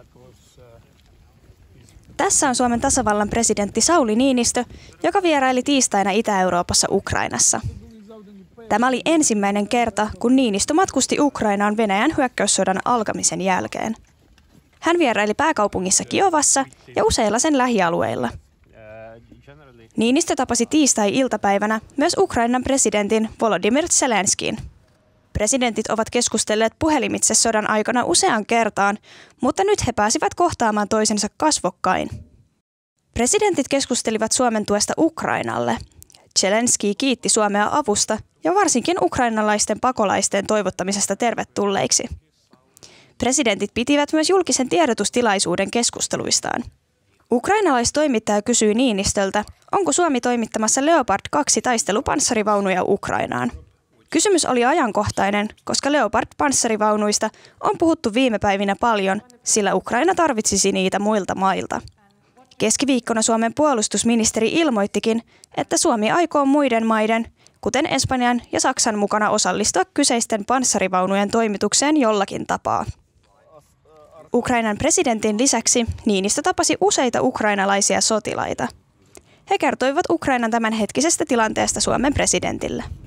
Tässä on Suomen tasavallan presidentti Sauli Niinistö, joka vieraili tiistaina Itä-Euroopassa Ukrainassa. Tämä oli ensimmäinen kerta, kun Niinistö matkusti Ukrainaan Venäjän hyökkäyssodan alkamisen jälkeen. Hän vieraili pääkaupungissa Kiovassa ja useilla sen lähialueilla. Niinistö tapasi tiistai-iltapäivänä myös Ukrainan presidentin Volodymyr Zelenskyin. Presidentit ovat keskustelleet puhelimitse sodan aikana useaan kertaan, mutta nyt he pääsivät kohtaamaan toisensa kasvokkain. Presidentit keskustelivat Suomen tuesta Ukrainalle. Zelenskyi kiitti Suomea avusta ja varsinkin ukrainalaisten pakolaisten toivottamisesta tervetulleiksi. Presidentit pitivät myös julkisen tiedotustilaisuuden keskusteluistaan. Ukrainalaistoimittaja kysyi Niinistöltä, onko Suomi toimittamassa Leopard 2 taistelupanssarivaunuja Ukrainaan. Kysymys oli ajankohtainen, koska Leopard-panssarivaunuista on puhuttu viime päivinä paljon, sillä Ukraina tarvitsisi niitä muilta mailta. Keskiviikkona Suomen puolustusministeri ilmoittikin, että Suomi aikoo muiden maiden, kuten Espanjan ja Saksan mukana osallistua kyseisten panssarivaunujen toimitukseen jollakin tapaa. Ukrainan presidentin lisäksi Niinistö tapasi useita ukrainalaisia sotilaita. He kertoivat Ukrainan tämänhetkisestä tilanteesta Suomen presidentille.